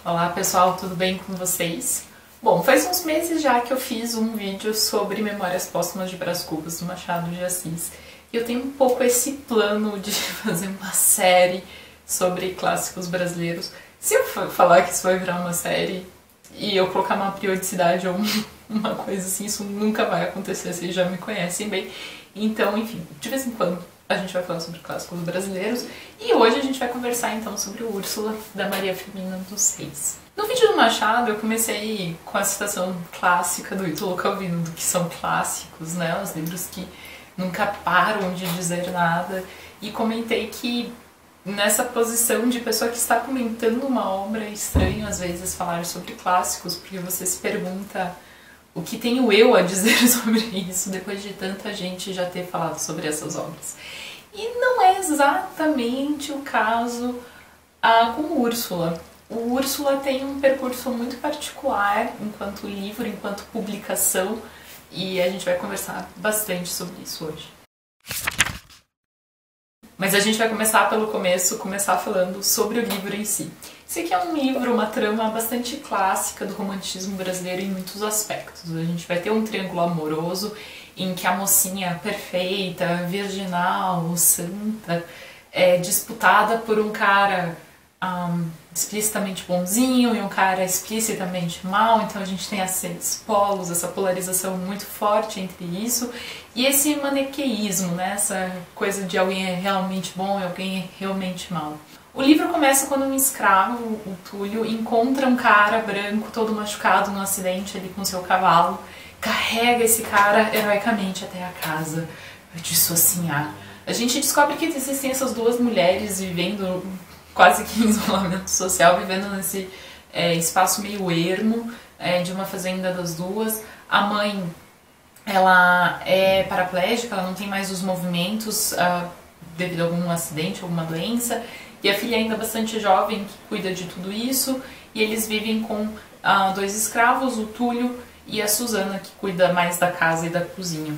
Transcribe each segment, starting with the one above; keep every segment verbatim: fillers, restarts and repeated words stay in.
Olá pessoal, tudo bem com vocês? Bom, faz uns meses já que eu fiz um vídeo sobre Memórias Póstumas de Brás Cubas, do Machado de Assis. E eu tenho um pouco esse plano de fazer uma série sobre clássicos brasileiros. Se eu falar que isso vai virar uma série e eu colocar uma periodicidade ou uma coisa assim, isso nunca vai acontecer, vocês já me conhecem bem. Então, enfim, de vez em quando a gente vai falar sobre clássicos brasileiros e hoje a gente vai conversar então sobre o Úrsula, da Maria Firmina dos Reis. No vídeo do Machado eu comecei com a citação clássica do Ítalo Calvino, do que são clássicos, né, os livros que nunca param de dizer nada, e comentei que nessa posição de pessoa que está comentando uma obra é estranho às vezes falar sobre clássicos, porque você se pergunta o que tenho eu a dizer sobre isso depois de tanta gente já ter falado sobre essas obras. E não é exatamente o caso ah, com Úrsula. O Úrsula tem um percurso muito particular enquanto livro, enquanto publicação, e a gente vai conversar bastante sobre isso hoje. Mas a gente vai começar pelo começo, começar falando sobre o livro em si. Esse aqui é um livro, uma trama bastante clássica do romantismo brasileiro em muitos aspectos. A gente vai ter um triângulo amoroso em que a mocinha perfeita, virginal, santa, é disputada por um cara um, explicitamente bonzinho e um cara explicitamente mau. Então a gente tem esses polos, essa polarização muito forte entre isso. E esse maniqueísmo, né? Essa coisa de alguém é realmente bom e alguém é realmente mau. O livro começa quando um escravo, o Túlio, encontra um cara branco todo machucado num acidente ali com seu cavalo, carrega esse cara heroicamente até a casa de Socinhá. A gente descobre que existem essas duas mulheres vivendo quase que em isolamento social, vivendo nesse é, espaço meio ermo é, de uma fazenda das duas. A mãe, ela é paraplégica, ela não tem mais os movimentos uh, devido a algum acidente, alguma doença. E a filha ainda bastante jovem que cuida de tudo isso, e eles vivem com ah, dois escravos, o Túlio e a Susana, que cuida mais da casa e da cozinha.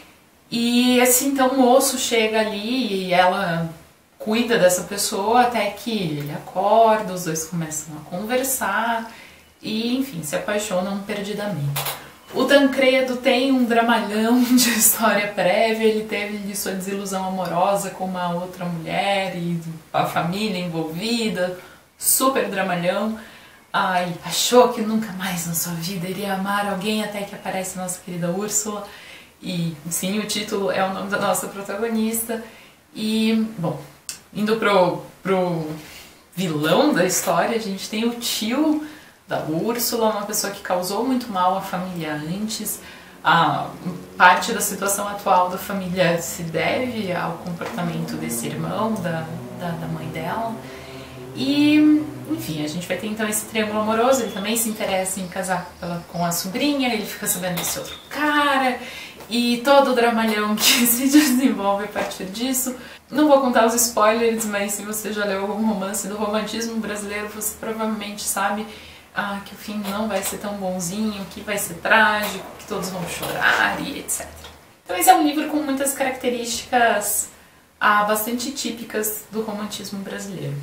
E esse então moço chega ali e ela cuida dessa pessoa até que ele acorda, os dois começam a conversar e, enfim, se apaixonam perdidamente. O Tancredo tem um dramalhão de história prévia, ele teve sua desilusão amorosa com uma outra mulher e a família envolvida, super dramalhão. Ai, achou que nunca mais na sua vida iria amar alguém até que aparece a nossa querida Úrsula. E sim, o título é o nome da nossa protagonista. E, bom, indo pro, pro vilão da história, a gente tem o tio da Úrsula, uma pessoa que causou muito mal à família antes. A parte da situação atual da família se deve ao comportamento desse irmão, da, da, da mãe dela. E, enfim, a gente vai ter então esse triângulo amoroso. Ele também se interessa em casar pela, com a sobrinha, ele fica sabendo desse outro cara, e todo o dramalhão que se desenvolve a partir disso. Não vou contar os spoilers, mas se você já leu algum romance do romantismo brasileiro, você provavelmente sabe Ah, que o fim não vai ser tão bonzinho, que vai ser trágico, que todos vão chorar e etcétera. Então esse é um livro com muitas características ah, bastante típicas do romantismo brasileiro.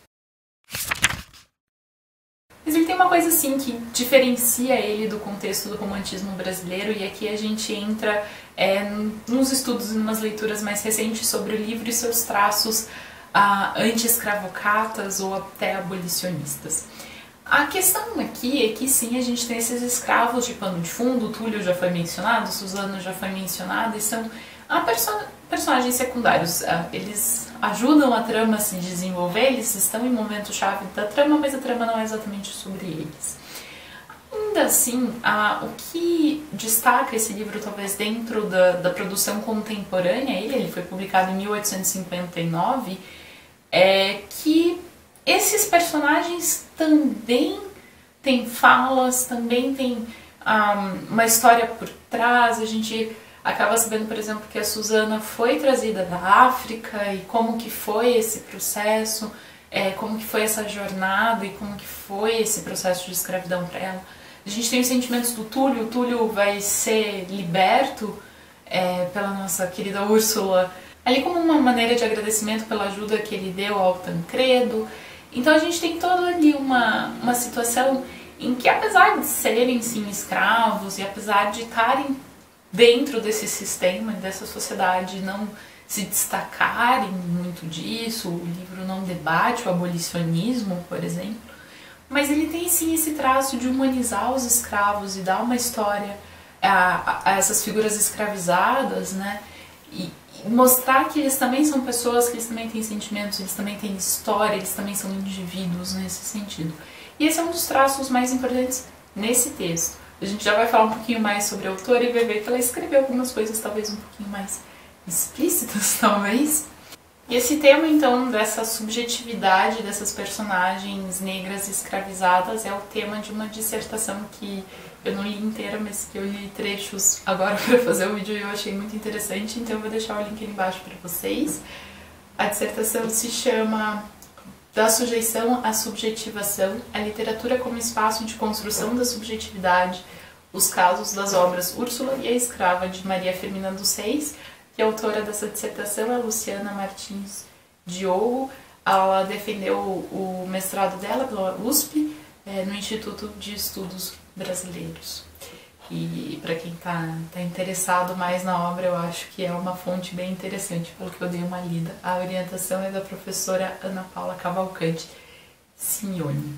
Mas ele tem uma coisa assim que diferencia ele do contexto do romantismo brasileiro, e aqui a gente entra é, nos estudos e umas leituras mais recentes sobre o livro e seus traços ah, anti-escravocratas ou até abolicionistas. A questão aqui é que sim, a gente tem esses escravos de pano de fundo, o Túlio já foi mencionado, Susana já foi mencionada, e são ah, perso personagens secundários. Ah, eles ajudam a trama a se desenvolver, eles estão em momento-chave da trama, mas a trama não é exatamente sobre eles. Ainda assim, ah, o que destaca esse livro, talvez dentro da, da produção contemporânea, ele, ele foi publicado em mil oitocentos e cinquenta e nove, é que esses personagens também têm falas, também têm um, uma história por trás. A gente acaba sabendo, por exemplo, que a Susana foi trazida da África e como que foi esse processo, é, como que foi essa jornada e como que foi esse processo de escravidão para ela. A gente tem os sentimentos do Túlio. O Túlio vai ser liberto é, pela nossa querida Úrsula, ali como uma maneira de agradecimento pela ajuda que ele deu ao Tancredo. Então a gente tem toda ali uma, uma situação em que, apesar de serem sim escravos e apesar de estarem dentro desse sistema, dessa sociedade, não se destacarem muito disso, o livro não debate o abolicionismo, por exemplo, mas ele tem sim esse traço de humanizar os escravos e dar uma história a, a essas figuras escravizadas, né? E, mostrar que eles também são pessoas, que eles também têm sentimentos, eles também têm história, eles também são indivíduos nesse sentido. E esse é um dos traços mais importantes nesse texto. A gente já vai falar um pouquinho mais sobre a autora e vai ver que ela escreveu algumas coisas talvez um pouquinho mais explícitas, talvez. E esse tema, então, dessa subjetividade dessas personagens negras escravizadas é o tema de uma dissertação que eu não li inteira, mas que eu li trechos agora para fazer o vídeo e eu achei muito interessante, então eu vou deixar o link ali embaixo para vocês. A dissertação se chama Da Sujeição à Subjetivação, a literatura como espaço de construção da subjetividade, os casos das obras Úrsula e a Escrava, de Maria Firmina dos Reis, e a autora dessa dissertação é a Luciana Martins Diogo. Ela defendeu o mestrado dela pela U S P, é, no Instituto de Estudos Brasileiros. E para quem está tá interessado mais na obra, eu acho que é uma fonte bem interessante, pelo que eu dei uma lida. A orientação é da professora Ana Paula Cavalcante Signoni.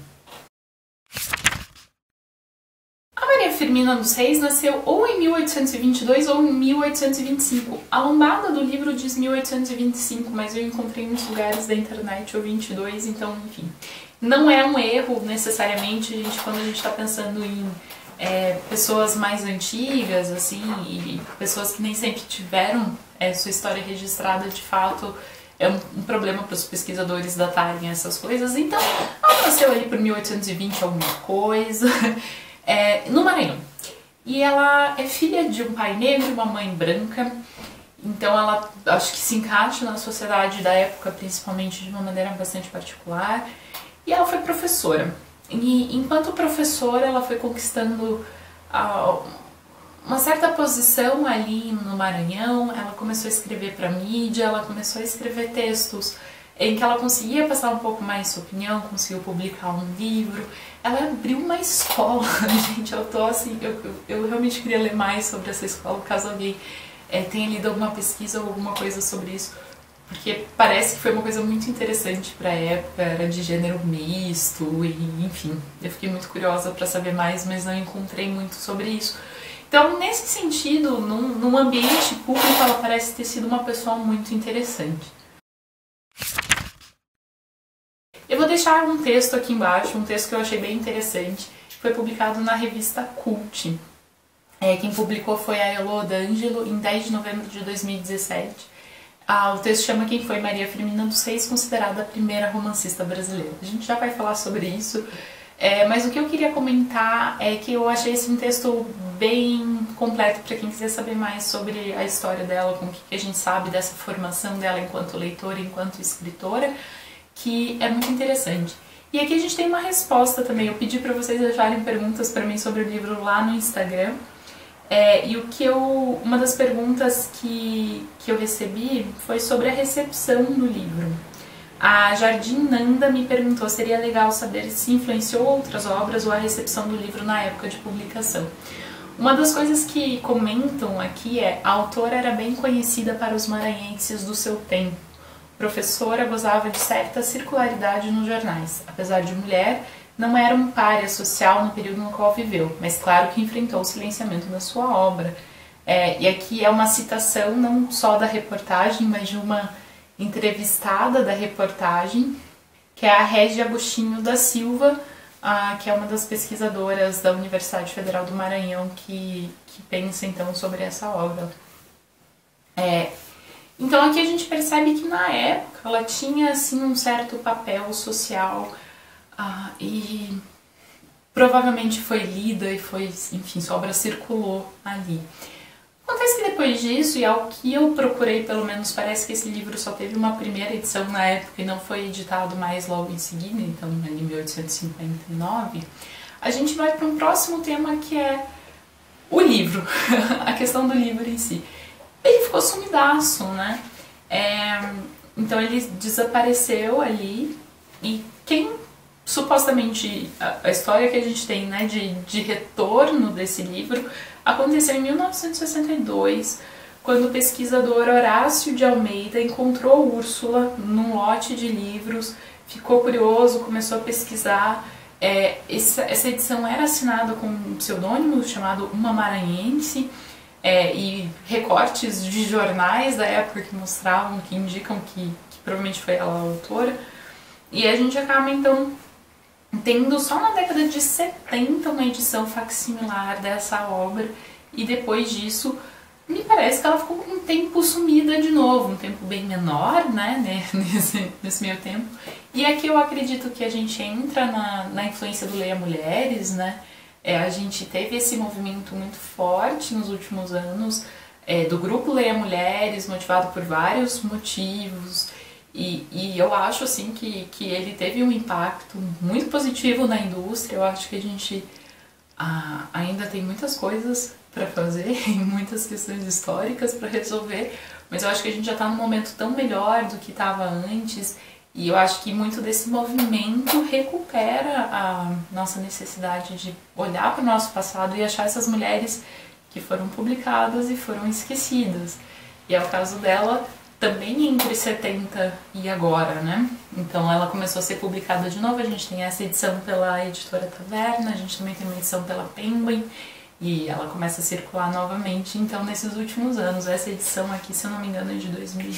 A Maria Firmina dos Reis nasceu ou em mil oitocentos e vinte e dois ou em mil oitocentos e vinte e cinco. A lombada do livro diz mil oitocentos e vinte e cinco, mas eu encontrei nos lugares da internet o vinte e dois, então, enfim. Não é um erro, necessariamente, gente, quando a gente está pensando em é, pessoas mais antigas, assim, e pessoas que nem sempre tiveram é, sua história registrada, de fato, é um, um problema para os pesquisadores datarem essas coisas. Então, ela nasceu ali por mil oitocentos e vinte alguma coisa, é, no Maranhão. E ela é filha de um pai negro e uma mãe branca, então ela acho que se encaixa na sociedade da época, principalmente de uma maneira bastante particular. E ela foi professora. E enquanto professora, ela foi conquistando uh, uma certa posição ali no Maranhão. Ela começou a escrever para mídia, ela começou a escrever textos em que ela conseguia passar um pouco mais sua opinião, conseguiu publicar um livro. Ela abriu uma escola, gente, eu tô assim, eu, eu, eu realmente queria ler mais sobre essa escola, caso alguém é, tenha lido alguma pesquisa ou alguma coisa sobre isso. Porque parece que foi uma coisa muito interessante para a época, era de gênero misto, e enfim, eu fiquei muito curiosa para saber mais, mas não encontrei muito sobre isso. Então, nesse sentido, num, num ambiente público, ela parece ter sido uma pessoa muito interessante. Eu vou deixar um texto aqui embaixo, um texto que eu achei bem interessante, que foi publicado na revista Cult. É, quem publicou foi a Elo D'Angelo, em dez de novembro de dois mil e dezessete. Ah, o texto chama Quem foi Maria Firmina dos Reis, considerada a primeira romancista brasileira. A gente já vai falar sobre isso, é, mas o que eu queria comentar é que eu achei esse um texto bem completo para quem quiser saber mais sobre a história dela, com o que a gente sabe dessa formação dela enquanto leitora, enquanto escritora, que é muito interessante. E aqui a gente tem uma resposta também. Eu pedi para vocês deixarem perguntas para mim sobre o livro lá no Instagram. É, e o que eu, uma das perguntas que, que eu recebi foi sobre a recepção do livro. A Jardim Nanda me perguntou se seria legal saber se influenciou outras obras ou a recepção do livro na época de publicação. Uma das coisas que comentam aqui é a autora era bem conhecida para os maranhenses do seu tempo. A professora gozava de certa circularidade nos jornais. Apesar de mulher, não era um pária social no período no qual viveu, mas claro que enfrentou o silenciamento da sua obra. É, e aqui é uma citação não só da reportagem, mas de uma entrevistada da reportagem, que é a Régia Agostinho da Silva, ah, que é uma das pesquisadoras da Universidade Federal do Maranhão que, que pensa então sobre essa obra. É, então aqui a gente percebe que na época ela tinha assim um certo papel social. Ah, e provavelmente foi lida e foi, enfim, sua obra circulou ali. Acontece que depois disso, e ao que eu procurei pelo menos, parece que esse livro só teve uma primeira edição na época e não foi editado mais logo em seguida, então em mil oitocentos e cinquenta e nove, a gente vai para um próximo tema que é o livro, a questão do livro em si. Ele ficou sumidaço, né? É, então ele desapareceu ali. E quem supostamente a, a história que a gente tem, né, de, de retorno desse livro aconteceu em mil novecentos e sessenta e dois, quando o pesquisador Horácio de Almeida encontrou Úrsula num lote de livros, ficou curioso, começou a pesquisar. É, essa, essa edição era assinada com um pseudônimo chamado Uma Maranhense, é, e recortes de jornais da época que mostravam, que indicam que, que provavelmente foi ela a autora. E a gente acaba então tendo só na década de setenta uma edição facsimilar dessa obra, e depois disso me parece que ela ficou um tempo sumida de novo, um tempo bem menor, né, nesse, nesse meio tempo. E aqui eu acredito que a gente entra na, na influência do Leia Mulheres, né, é, a gente teve esse movimento muito forte nos últimos anos, é, do grupo Leia Mulheres, motivado por vários motivos, e, e eu acho assim que, que ele teve um impacto muito positivo na indústria. Eu acho que a gente ah, ainda tem muitas coisas para fazer, e muitas questões históricas para resolver, mas eu acho que a gente já está num momento tão melhor do que estava antes, e eu acho que muito desse movimento recupera a nossa necessidade de olhar para o nosso passado e achar essas mulheres que foram publicadas e foram esquecidas. E é o caso dela também entre setenta e agora, né? Então ela começou a ser publicada de novo, a gente tem essa edição pela editora Taverna, a gente também tem uma edição pela Penguin, e ela começa a circular novamente, então, nesses últimos anos. Essa edição aqui, se eu não me engano, é de dois mil e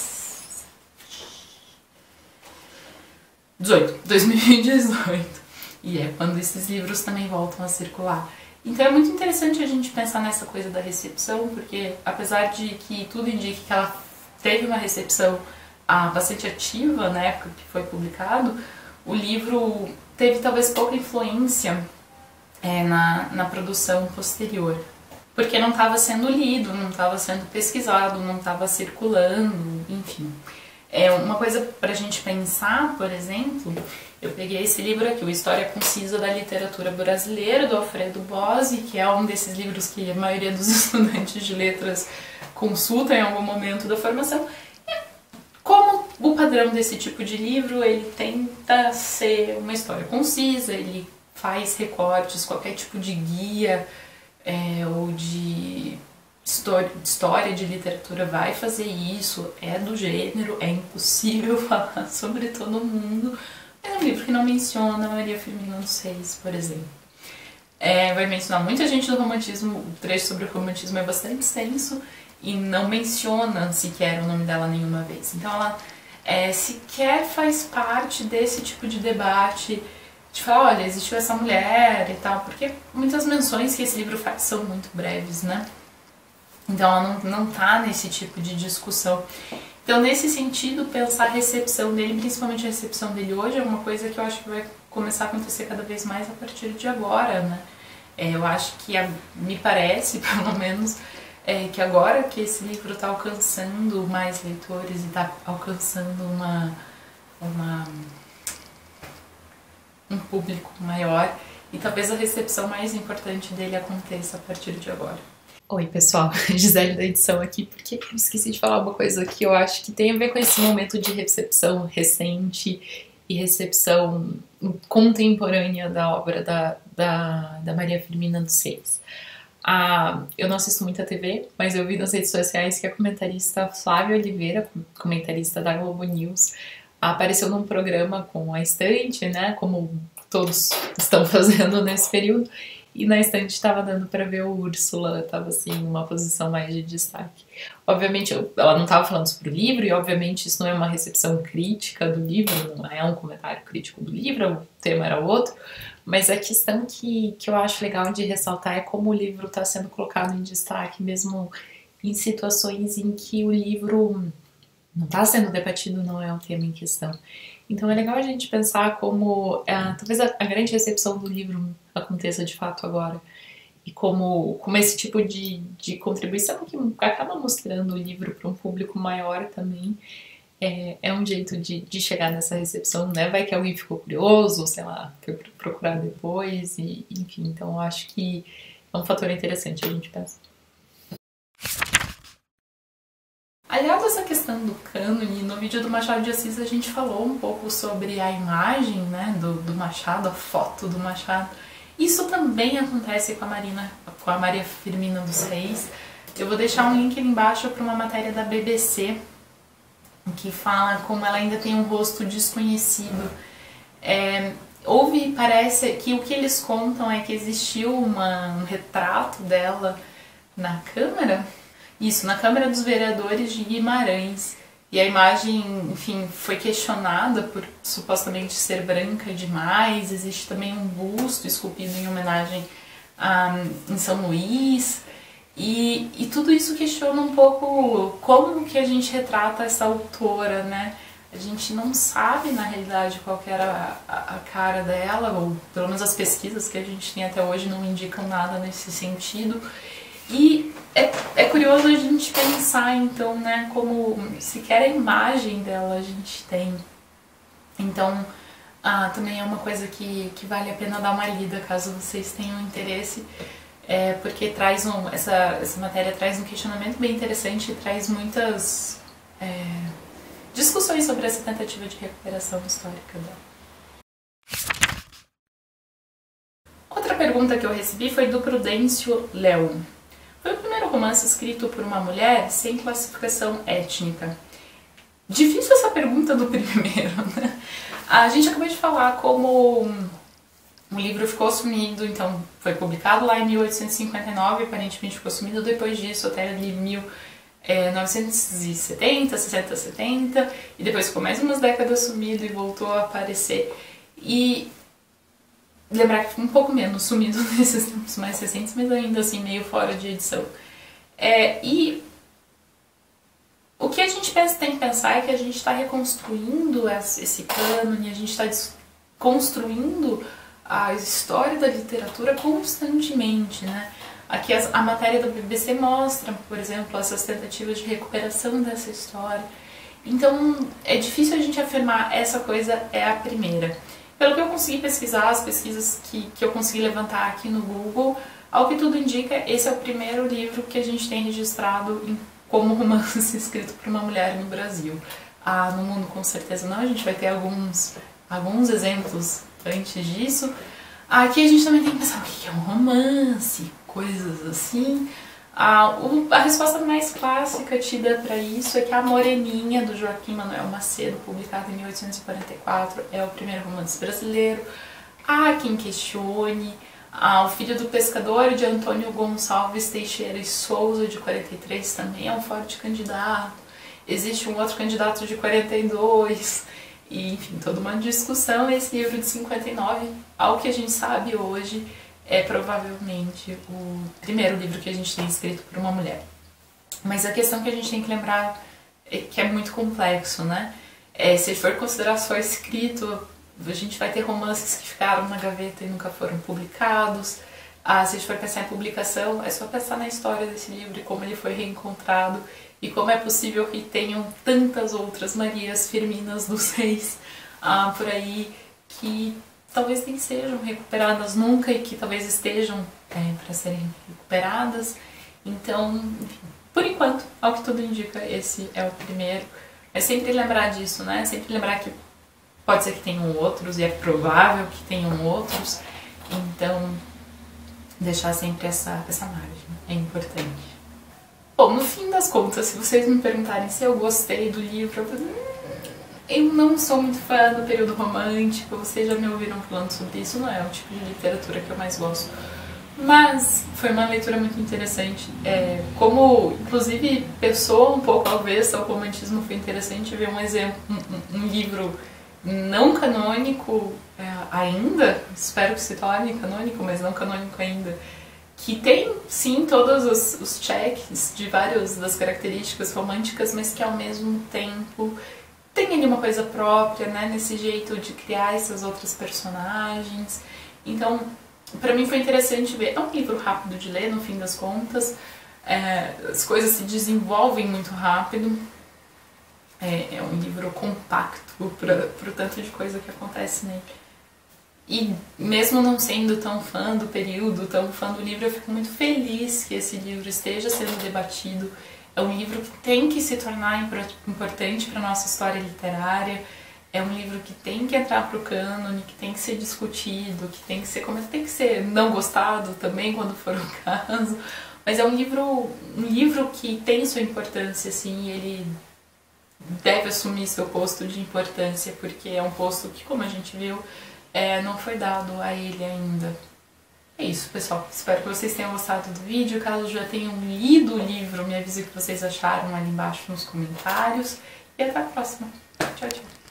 dezoito. E é quando esses livros também voltam a circular. Então é muito interessante a gente pensar nessa coisa da recepção, porque apesar de que tudo indique que ela teve uma recepção ah, bastante ativa na época que foi publicado, o livro teve talvez pouca influência É, na, na produção posterior, porque não estava sendo lido, não estava sendo pesquisado, não estava circulando, enfim. É uma coisa para a gente pensar, por exemplo, eu peguei esse livro aqui, o História Concisa da Literatura Brasileira, do Alfredo Bozzi, que é um desses livros que a maioria dos estudantes de letras consulta em algum momento da formação. E como o padrão desse tipo de livro, ele tenta ser uma história concisa, ele faz recortes, qualquer tipo de guia é, ou de história, história de literatura vai fazer isso, é do gênero, é impossível falar sobre todo mundo. É um livro que não menciona Maria Firmina dos Reis, por exemplo. É, vai mencionar muita gente do romantismo, o trecho sobre o romantismo é bastante extenso e não menciona sequer o nome dela nenhuma vez. Então ela é, sequer faz parte desse tipo de debate de falar, olha, existiu essa mulher e tal, porque muitas menções que esse livro faz são muito breves, né? Então ela não, não tá nesse tipo de discussão. Então, nesse sentido, pensar a recepção dele, principalmente a recepção dele hoje, é uma coisa que eu acho que vai começar a acontecer cada vez mais a partir de agora, né? É, eu acho que, a, me parece, pelo menos, é, que agora que esse livro está alcançando mais leitores e está alcançando uma... uma um público maior, e talvez a recepção mais importante dele aconteça a partir de agora. Oi pessoal, Gisele da edição aqui, porque eu esqueci de falar uma coisa que eu acho que tem a ver com esse momento de recepção recente e recepção contemporânea da obra da, da, da Maria Firmina dos Reis. Ah, eu não assisto muita T V, mas eu vi nas redes sociais que a comentarista Flávia Oliveira, comentarista da Globo News, apareceu num programa com a Estante, né, como todos estão fazendo nesse período, e na Estante estava dando para ver o Úrsula, estava assim, numa posição mais de destaque. Obviamente, ela não estava falando sobre o livro, e obviamente isso não é uma recepção crítica do livro, não é um comentário crítico do livro, o tema era outro, mas a questão que, que eu acho legal de ressaltar é como o livro está sendo colocado em destaque, mesmo em situações em que o livro não está sendo debatido, não é o tema em questão. Então é legal a gente pensar como é, talvez a, a grande recepção do livro aconteça de fato agora, e como, como esse tipo de, de contribuição que acaba mostrando o livro para um público maior também é, é um jeito de, de chegar nessa recepção, né? Vai que alguém ficou curioso, sei lá, foi procurar depois, e enfim, então eu acho que é um fator interessante a gente pensar. Aliado a essa questão questão do cânone, no vídeo do Machado de Assis a gente falou um pouco sobre a imagem, né, do, do Machado, a foto do Machado. Isso também acontece com a, Marina, com a Maria Firmina dos Reis. Eu vou deixar um link ali embaixo para uma matéria da B B C que fala como ela ainda tem um rosto desconhecido. É, houve, parece que o que eles contam é que existiu uma, um retrato dela na Câmara, isso, na Câmara dos Vereadores de Guimarães, e a imagem, enfim, foi questionada por supostamente ser branca demais. Existe também um busto esculpido em homenagem a, em São Luís, e, e tudo isso questiona um pouco como que a gente retrata essa autora, né? A gente não sabe, na realidade, qual que era a, a cara dela, ou pelo menos as pesquisas que a gente tem até hoje não indicam nada nesse sentido. E é, é curioso a gente pensar, então, né, como sequer a imagem dela a gente tem. Então, ah, também é uma coisa que, que vale a pena dar uma lida, caso vocês tenham interesse, é, porque traz um, essa, essa matéria traz um questionamento bem interessante e traz muitas é, discussões sobre essa tentativa de recuperação histórica dela. Outra pergunta que eu recebi foi do Prudêncio Leão. Foi o primeiro romance escrito por uma mulher sem classificação étnica. Difícil essa pergunta do primeiro, né? A gente acabou de falar como o livro ficou sumido, então foi publicado lá em mil oitocentos e cinquenta e nove, aparentemente ficou sumido depois disso, até ali mil novecentos e setenta, sessenta, setenta, e depois ficou mais umas décadas sumido e voltou a aparecer. E lembrar que ficou um pouco menos sumido nesses tempos mais recentes, mas ainda assim meio fora de edição. É, e o que a gente pensa, tem que pensar é que a gente está reconstruindo esse cânone, a gente está construindo a história da literatura constantemente, né? Aqui a matéria da B B C mostra, por exemplo, essas tentativas de recuperação dessa história. Então é difícil a gente afirmar essa coisa é a primeira. Pelo que eu consegui pesquisar, as pesquisas que, que eu consegui levantar aqui no Google, ao que tudo indica, esse é o primeiro livro que a gente tem registrado em, como romance escrito por uma mulher no Brasil. Ah, no mundo com certeza não, a gente vai ter alguns, alguns exemplos antes disso. Aqui a gente também tem que pensar o que é um romance, coisas assim. Ah, o, a resposta mais clássica tida para isso é que A Moreninha, do Joaquim Manuel Macedo, publicado em mil oitocentos e quarenta e quatro, é o primeiro romance brasileiro. Há quem questione. Ah, O Filho do Pescador, de Antônio Gonçalves Teixeira e Souza, de quarenta e três, também é um forte candidato. Existe um outro candidato de quarenta e dois, e enfim, toda uma discussão. Esse livro de cinquenta e nove, ao que a gente sabe hoje, é provavelmente o primeiro livro que a gente tem escrito por uma mulher. Mas a questão que a gente tem que lembrar é que é muito complexo, né? É, se for considerar só escrito, a gente vai ter romances que ficaram na gaveta e nunca foram publicados. Ah, se a gente for pensar em publicação, é só pensar na história desse livro e como ele foi reencontrado e como é possível que tenham tantas outras Marias Firminas dos Reis ah, por aí que talvez nem sejam recuperadas nunca e que talvez estejam é, para serem recuperadas. Então, enfim, por enquanto, ao que tudo indica, esse é o primeiro. É sempre lembrar disso, né? Sempre lembrar que pode ser que tenham outros e é provável que tenham outros. Então, deixar sempre essa, essa margem é importante. Bom, no fim das contas, se vocês me perguntarem se eu gostei do livro, eu falo, eu não sou muito fã do período romântico, vocês já me ouviram falando sobre isso, não é o tipo de literatura que eu mais gosto. Mas foi uma leitura muito interessante. É, como, inclusive, pessoa um pouco avessa ao romantismo, foi interessante ver um exemplo, um, um livro não canônico é, ainda, espero que se torne canônico, mas não canônico ainda, que tem, sim, todos os, os checks de várias das características românticas, mas que ao mesmo tempo tem ali uma coisa própria, né, nesse jeito de criar essas outras personagens. Então, pra mim foi interessante ver. É um livro rápido de ler, no fim das contas. É, as coisas se desenvolvem muito rápido. É, é um livro compacto para o tanto de coisa que acontece nele. E mesmo não sendo tão fã do período, tão fã do livro, eu fico muito feliz que esse livro esteja sendo debatido. É um livro que tem que se tornar importante para a nossa história literária, é um livro que tem que entrar para o cânone, que tem que ser discutido, que tem que ser, como tem que ser não gostado também quando for o caso, mas é um livro, um livro que tem sua importância, assim, ele deve assumir seu posto de importância, porque é um posto que, como a gente viu, é, não foi dado a ele ainda. É isso, pessoal. Espero que vocês tenham gostado do vídeo. Caso já tenham lido o livro, me avise o que vocês acharam ali embaixo nos comentários. E até a próxima. Tchau, tchau.